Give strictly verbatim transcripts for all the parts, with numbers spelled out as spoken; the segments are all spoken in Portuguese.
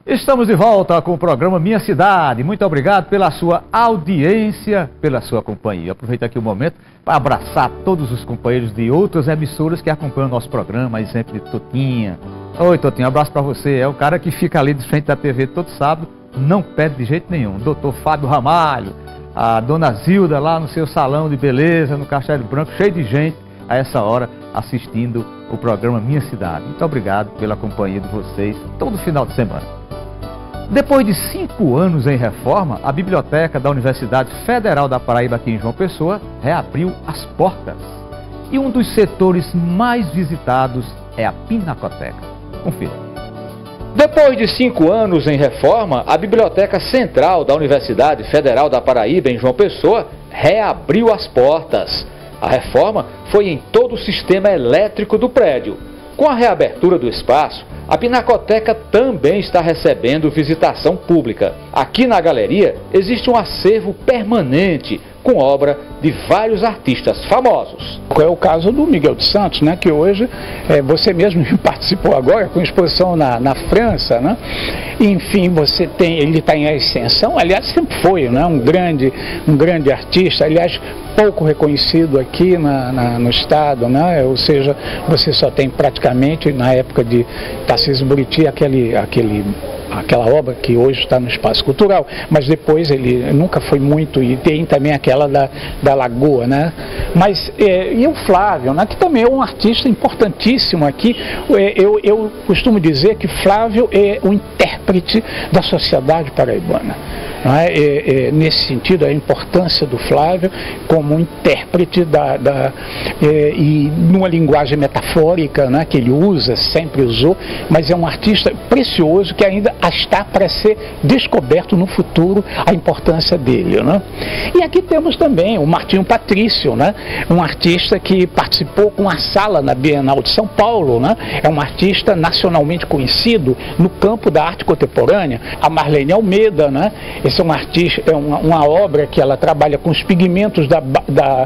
Estamos de volta com o programa Minha Cidade. Muito obrigado pela sua audiência, pela sua companhia. Aproveito aqui o momento para abraçar todos os companheiros de outras emissoras que acompanham o nosso programa, exemplo de Totinha. Oi, Totinha, um abraço para você. É o cara que fica ali de frente da T V todo sábado, não perde de jeito nenhum. Doutor Fábio Ramalho, a Dona Zilda lá no seu salão de beleza, no Castelo Branco, cheio de gente a essa hora assistindo o programa Minha Cidade. Muito obrigado pela companhia de vocês todo final de semana. Depois de cinco anos em reforma, a Biblioteca da Universidade Federal da Paraíba, aqui em João Pessoa, reabriu as portas. E um dos setores mais visitados é a Pinacoteca. Confira. Depois de cinco anos em reforma, a Biblioteca Central da Universidade Federal da Paraíba, em João Pessoa, reabriu as portas. A reforma foi em todo o sistema elétrico do prédio. Com a reabertura do espaço, a Pinacoteca também está recebendo visitação pública. Aqui na galeria existe um acervo permanente com obra de vários artistas famosos. É o caso do Miguel de Santos, né, que hoje é, você mesmo participou agora com exposição na, na França, né? Enfim, você tem, ele está em ascensão, aliás sempre foi, né, um grande, um grande artista, aliás pouco reconhecido aqui na, na, no estado, né? Ou seja, você só tem praticamente na época de Tarcísio Buriti aquele, aquele aquela obra que hoje está no Espaço Cultural, mas depois ele nunca foi muito, e tem também aquela da, da Lagoa, né? Mas, é, e o Flávio, né, que também é um artista importantíssimo aqui, é, eu, eu costumo dizer que Flávio é o intérprete da sociedade paraibana. Não é? É, é, nesse sentido, a importância do Flávio como intérprete da, da, é, e numa linguagem metafórica, né, que ele usa, sempre usou, mas é um artista precioso que ainda está para ser descoberto no futuro a importância dele, né? E aqui temos também o Martinho Patrício, né, um artista que participou com a sala na Bienal de São Paulo, né? É um artista nacionalmente conhecido no campo da arte contemporânea. A Marlene Almeida, né? Esse é um artista, é uma, uma obra que ela trabalha com os pigmentos da, da,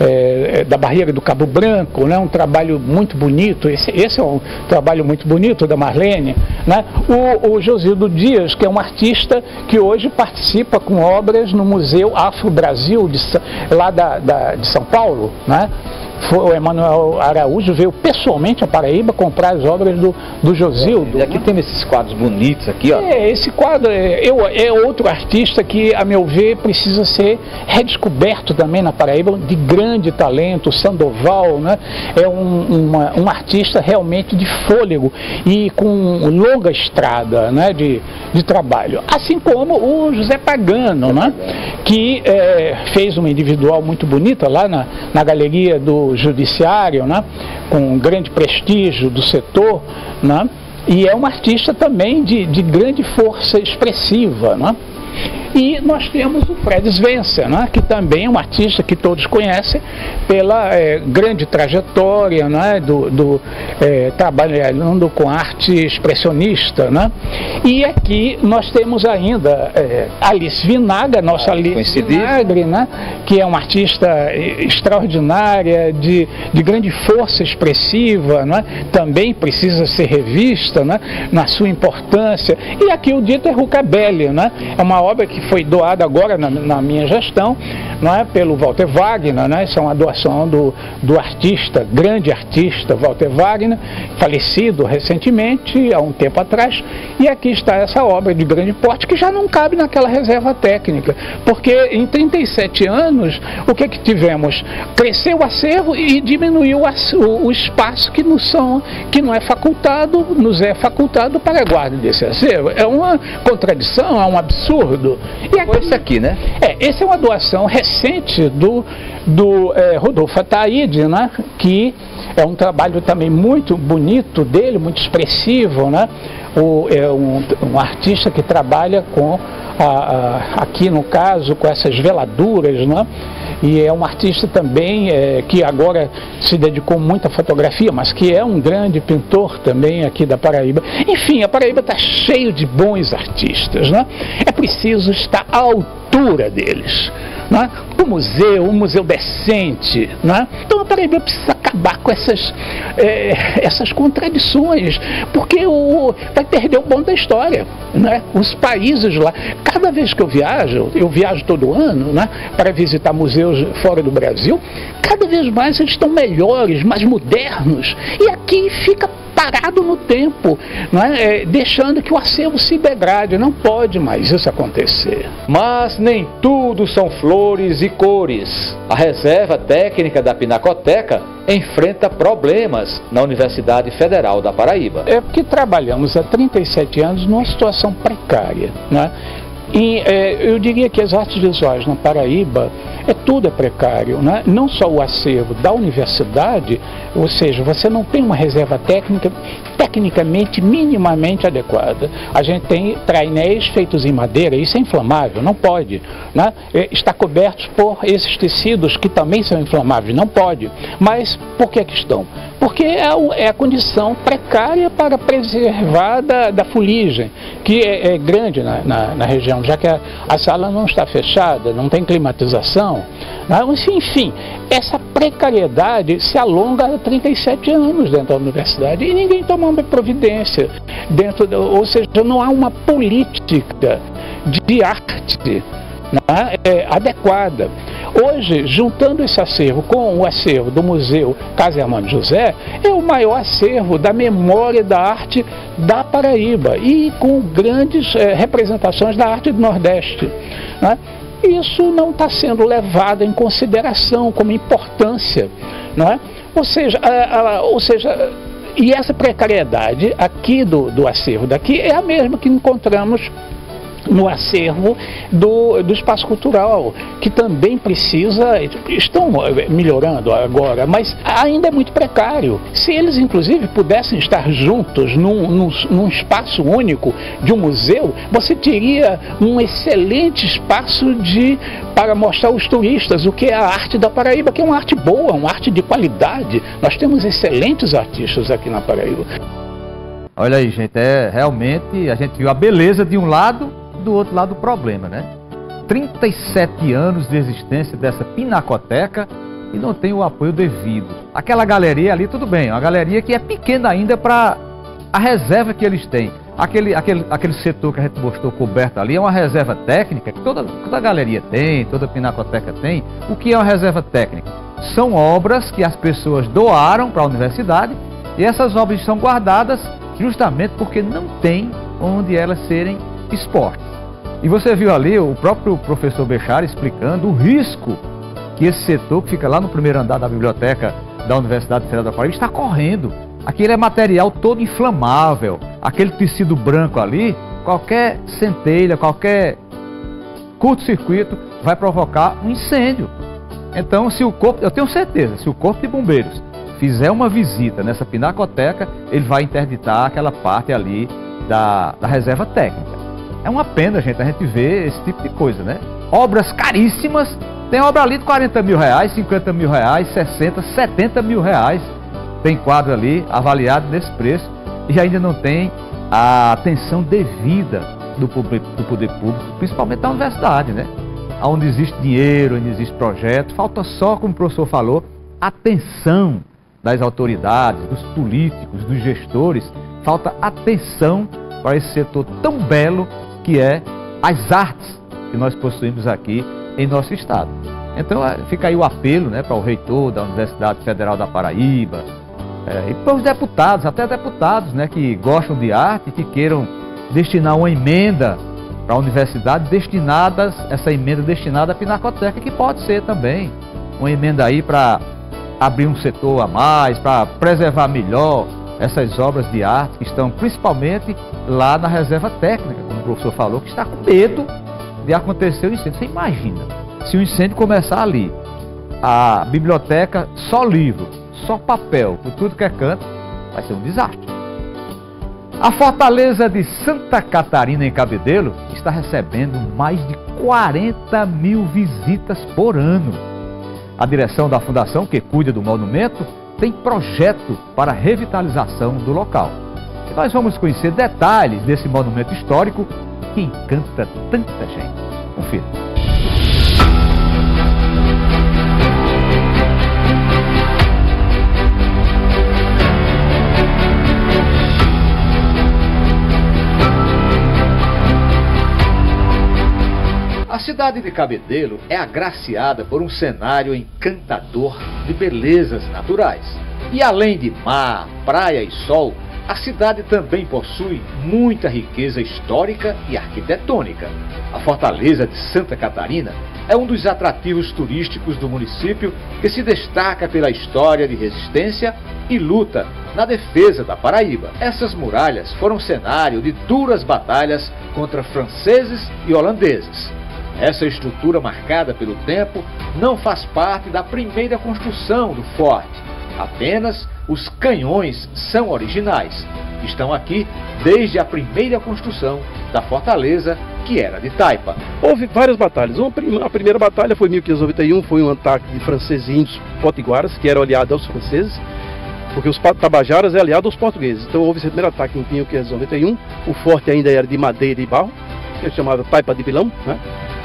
é, da barreira do Cabo Branco, né? Um trabalho muito bonito. Esse, esse é um trabalho muito bonito da Marlene, né? O, o Josildo Dias, que é um artista que hoje participa com obras no Museu Afro-Brasil de, lá da, da, de São Paulo, né? Foi, o Emanuel Araújo veio pessoalmente a Paraíba comprar as obras do, do Josildo. E aqui, né, tem esses quadros bonitos aqui, ó. É, esse quadro é, eu, é outro artista que, a meu ver, precisa ser redescoberto também na Paraíba, de grande talento. Sandoval, né? É um, uma, um artista realmente de fôlego e com longa estrada, né, de, de trabalho. Assim como o José Pagano, né, que é, fez uma individual muito bonita lá na, na galeria do Judiciário, né, com grande prestígio do setor, né, e é um artista também de, de grande força expressiva, né. E nós temos o Fred Svencer, né, que também é um artista que todos conhecem pela é, grande trajetória, né, do, do é, trabalhando com arte expressionista, né. E aqui nós temos ainda é, Alice Vinagre, nossa ah, Alice Vinagre, né, que é uma artista extraordinária, de, de grande força expressiva, né, também precisa ser revista, né, na sua importância. E aqui o Dieter Ruccabelli, né, é uma obra que foi doada agora na, na minha gestão, não é, pelo Walter Wagner, né? Isso é uma doação do, do artista, grande artista Walter Wagner, falecido recentemente, há um tempo atrás, e aqui está essa obra de grande porte que já não cabe naquela reserva técnica, porque em trinta e sete anos, o que que tivemos? Cresceu o acervo e diminuiu o, o espaço que, nos são, que não é facultado, nos é facultado para a guarda desse acervo. É uma contradição, é um absurdo. E aqui, esse aqui, né? É, esse é uma doação recente do, do é, Rodolfo Ataíde, né? Que é um trabalho também muito bonito dele, muito expressivo, né? O, é um, um artista que trabalha com, a, a, aqui no caso, com essas veladuras, né? E é um artista também é, que agora se dedicou muito à fotografia, mas que é um grande pintor também aqui da Paraíba. Enfim, a Paraíba está cheio de bons artistas, né? É preciso estar à altura deles, né? O museu, um museu decente, né? Então a Paraíba precisa acabar com essas, é, essas contradições, porque o, vai perder o bom da história, né? Os países lá, cada vez que eu viajo, eu viajo todo ano, né, para visitar museus fora do Brasil, cada vez mais eles estão melhores, mais modernos, e aqui fica parado no tempo, não é? É, deixando que o acervo se degrade. Não pode mais isso acontecer. Mas nem tudo são flores e cores. A Reserva Técnica da Pinacoteca enfrenta problemas na Universidade Federal da Paraíba. É porque trabalhamos há trinta e sete anos numa situação precária, né? E é, eu diria que as artes visuais na Paraíba, é tudo é precário, né? Não só o acervo da universidade, ou seja, você não tem uma reserva técnica tecnicamente minimamente adequada. A gente tem trainéis feitos em madeira, isso é inflamável, não pode, né? Está cobertos por esses tecidos que também são inflamáveis, não pode. Mas por que a questão? Porque é, o, é a condição precária para preservar da, da fuligem, que é, é grande na, na, na região, já que a, a sala não está fechada, não tem climatização, né? Enfim, essa precariedade se alonga há trinta e sete anos dentro da universidade e ninguém toma uma providência dentro, do, ou seja, não há uma política de arte, né, é, adequada. Hoje, juntando esse acervo com o acervo do Museu Casa Hermano José, é o maior acervo da memória da arte da Paraíba e com grandes é, representações da arte do Nordeste, né? Isso não está sendo levado em consideração como importância, não é? Ou seja, a, a, ou seja, e essa precariedade aqui do, do acervo daqui é a mesma que encontramos no acervo do, do espaço cultural, que também precisa, estão melhorando agora, mas ainda é muito precário. Se eles, inclusive, pudessem estar juntos num, num, num espaço único de um museu, você teria um excelente espaço de, para mostrar aos turistas o que é a arte da Paraíba, que é uma arte boa, uma arte de qualidade. Nós temos excelentes artistas aqui na Paraíba. Olha aí, gente, é realmente, a gente viu a beleza de um lado, do outro lado o problema, né? trinta e sete anos de existência dessa pinacoteca e não tem o apoio devido. Aquela galeria ali, tudo bem, uma galeria que é pequena ainda para a reserva que eles têm. Aquele, aquele, aquele setor que a gente mostrou coberto ali é uma reserva técnica que toda, toda galeria tem, toda pinacoteca tem. O que é uma reserva técnica? São obras que as pessoas doaram para a universidade e essas obras são guardadas justamente porque não tem onde elas serem expostas. E você viu ali o próprio professor Bechara explicando o risco que esse setor, que fica lá no primeiro andar da biblioteca da Universidade Federal da Paraíba, está correndo. Aquele é material todo inflamável, aquele tecido branco ali, qualquer centelha, qualquer curto-circuito vai provocar um incêndio. Então, se o corpo, eu tenho certeza, se o Corpo de Bombeiros fizer uma visita nessa pinacoteca, ele vai interditar aquela parte ali da, da reserva técnica. É uma pena, gente, a gente ver esse tipo de coisa, né? Obras caríssimas, tem obra ali de quarenta mil reais, cinquenta mil reais, sessenta, setenta mil reais. Tem quadro ali avaliado nesse preço e ainda não tem a atenção devida do, do poder público, principalmente da universidade, né? Onde existe dinheiro, onde existe projeto, falta só, como o professor falou, atenção das autoridades, dos políticos, dos gestores, falta atenção para esse setor tão belo que é as artes que nós possuímos aqui em nosso estado. Então fica aí o apelo, né, para o reitor da Universidade Federal da Paraíba, é, e para os deputados, até deputados, né, que gostam de arte, que queiram destinar uma emenda para a universidade, destinadas, essa emenda destinada à pinacoteca, que pode ser também uma emenda aí para abrir um setor a mais, para preservar melhor essas obras de arte que estão principalmente lá na reserva técnica, como o professor falou, que está com medo de acontecer o incêndio. Você imagina, se o incêndio começar ali, a biblioteca só livro, só papel, por tudo que é canto, vai ser um desastre. A Fortaleza de Santa Catarina, em Cabedelo, está recebendo mais de quarenta mil visitas por ano. A direção da fundação que cuida do monumento tem projeto para a revitalização do local. E nós vamos conhecer detalhes desse monumento histórico que encanta tanta gente. Confira. cidade de Cabedelo é agraciada por um cenário encantador de belezas naturais. E além de mar, praia e sol, a cidade também possui muita riqueza histórica e arquitetônica. A Fortaleza de Santa Catarina é um dos atrativos turísticos do município, que se destaca pela história de resistência e luta na defesa da Paraíba. Essas muralhas foram cenário de duras batalhas contra franceses e holandeses. Essa estrutura marcada pelo tempo não faz parte da primeira construção do forte. Apenas os canhões são originais. Estão aqui desde a primeira construção da fortaleza, que era de taipa. Houve várias batalhas. Uma, a primeira batalha foi em mil quinhentos e noventa e um, foi um ataque de franceses e índios potiguaras, que eram aliados aos franceses, porque os tabajaras é aliado aos portugueses. Então houve esse primeiro ataque em mil quinhentos e noventa e um, o forte ainda era de madeira e barro, que é chamado taipa de vilão, né?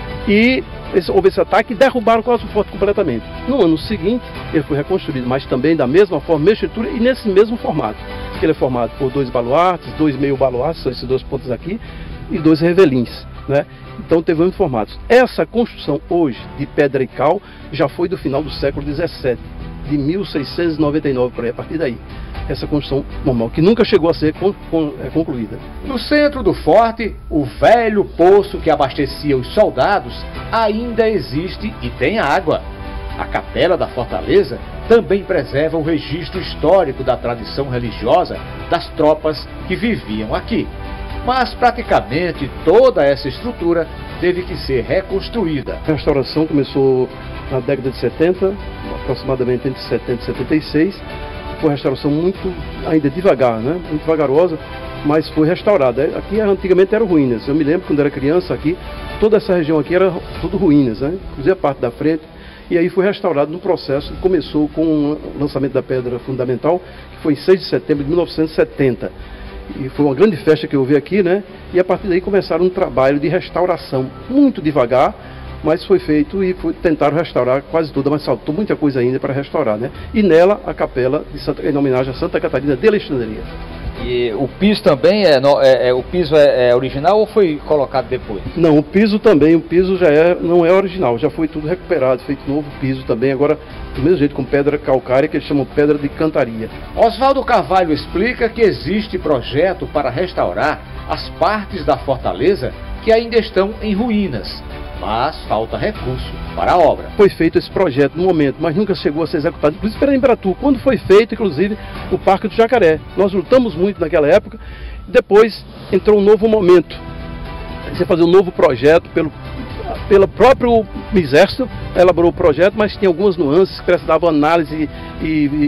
E esse, houve esse ataque e derrubaram quase o forte completamente. No ano seguinte, ele foi reconstruído, mas também da mesma forma, mesma estrutura e nesse mesmo formato. Ele é formado por dois baluartes, dois meio baluartes, são esses dois pontos aqui, e dois revelins, né? Então teve dois formatos. Essa construção hoje de pedra e cal já foi do final do século dezessete, de mil seiscentos e noventa e nove, por aí, a partir daí. Essa construção normal, que nunca chegou a ser con con é, concluída. No centro do forte, o velho poço que abastecia os soldados ainda existe e tem água. A capela da fortaleza também preserva o registro histórico da tradição religiosa das tropas que viviam aqui. Mas praticamente toda essa estrutura teve que ser reconstruída. A restauração começou na década de setenta, aproximadamente entre setenta e setenta e seis. Foi uma restauração muito, ainda devagar, né? Muito vagarosa, mas foi restaurada. Aqui antigamente eram ruínas. Eu me lembro quando era criança aqui, toda essa região aqui era tudo ruínas, né? Inclusive a parte da frente. E aí foi restaurado no processo, começou com o lançamento da pedra fundamental, que foi em seis de setembro de mil novecentos e setenta. E foi uma grande festa que eu vi aqui, né? E a partir daí começaram um trabalho de restauração, muito devagar, mas foi feito e foi, tentaram restaurar quase toda, mas faltou muita coisa ainda para restaurar, né? E nela a capela de Santa, em homenagem a Santa Catarina de Alexandria. E o piso também é, é, é o piso é, é original ou foi colocado depois? Não, o piso também, o piso já é, não é original, já foi tudo recuperado, feito novo piso também, agora do mesmo jeito com pedra calcária, que eles chamam pedra de cantaria. Oswaldo Carvalho explica que existe projeto para restaurar as partes da fortaleza que ainda estão em ruínas, mas falta recurso para a obra. Foi feito esse projeto no momento, mas nunca chegou a ser executado. Inclusive para Embratu, quando foi feito, inclusive, o Parque do Jacaré. Nós lutamos muito naquela época, depois entrou um novo momento. Você fazer um novo projeto pelo, pelo próprio Exército, elaborou o projeto, mas tinha algumas nuances que precisavam análise e, e,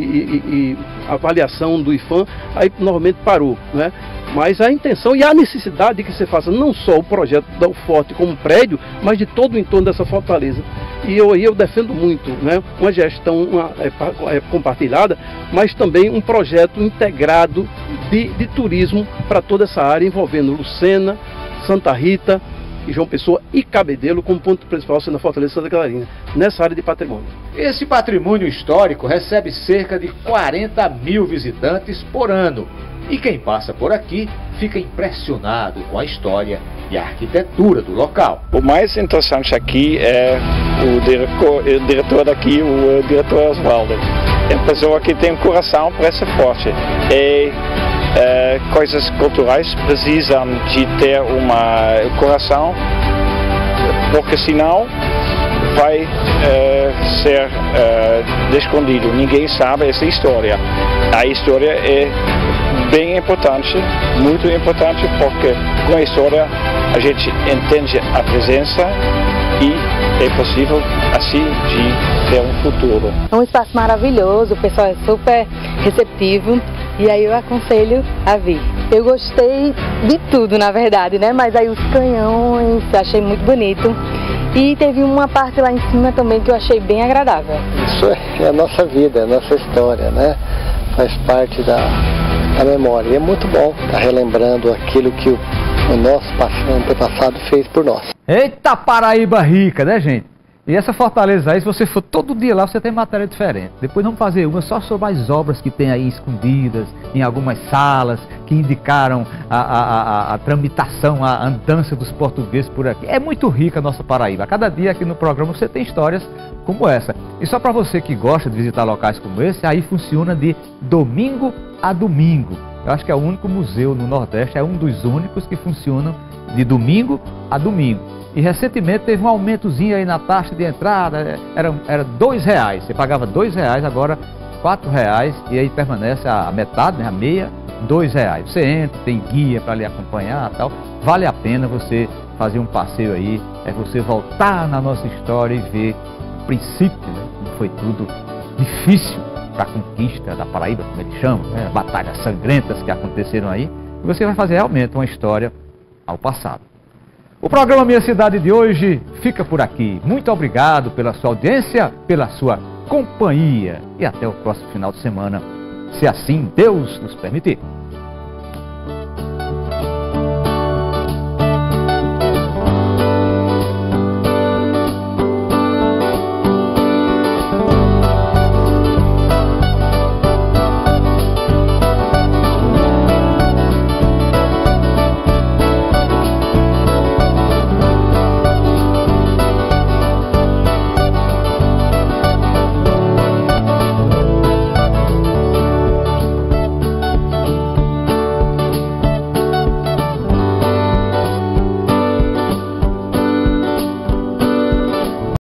e, e avaliação do I F A M, aí novamente parou, né? Mas a intenção e a necessidade de que você faça não só o projeto do forte como prédio, mas de todo o entorno dessa fortaleza. E eu, eu defendo muito, né, uma gestão uma, é, é, compartilhada, mas também um projeto integrado de, de turismo para toda essa área, envolvendo Lucena, Santa Rita, e João Pessoa e Cabedelo como ponto principal sendo a Fortaleza de Santa Catarina, nessa área de patrimônio. Esse patrimônio histórico recebe cerca de quarenta mil visitantes por ano. E quem passa por aqui fica impressionado com a história e a arquitetura do local. O mais interessante aqui é o diretor, o diretor daqui, o diretor Oswaldo. É uma pessoa que tem um coração para esse forte. E é, coisas culturais precisam de ter um coração, porque senão vai é, ser é, escondido. Ninguém sabe essa história. A história é bem importante, muito importante, porque com a história a gente entende a presença e é possível assim de ter um futuro. É um espaço maravilhoso, o pessoal é super receptivo e aí eu aconselho a vir. Eu gostei de tudo, na verdade, né? Mas aí os canhões, achei muito bonito. E teve uma parte lá em cima também que eu achei bem agradável. Isso é a nossa vida, é a nossa história, né? Faz parte da, da memória. E é muito bom estar relembrando aquilo que o, o nosso antepassado fez por nós. Eita Paraíba rica, né, gente? E essa fortaleza aí, se você for todo dia lá, você tem matéria diferente. Depois vamos fazer uma só sobre as obras que tem aí escondidas, em algumas salas, que indicaram a, a, a, a tramitação, a andança dos portugueses por aqui. É muito rica a nossa Paraíba. Cada dia aqui no programa você tem histórias como essa. E só para você que gosta de visitar locais como esse, aí funciona de domingo a domingo. Eu acho que é o único museu no Nordeste, é um dos únicos que funcionam de domingo a domingo. E recentemente teve um aumentozinho aí na taxa de entrada, era, era dois reais, você pagava dois reais, agora quatro reais, e aí permanece a metade, né, a meia, dois reais. Você entra, tem guia para lhe acompanhar e tal, vale a pena você fazer um passeio aí, é você voltar na nossa história e ver o princípio, né, como foi tudo difícil para a conquista da Paraíba, como eles chamam, né, batalhas sangrentas que aconteceram aí, e você vai fazer realmente uma história ao passado. O programa Minha Cidade de hoje fica por aqui. Muito obrigado pela sua audiência, pela sua companhia e até o próximo final de semana, se assim Deus nos permitir.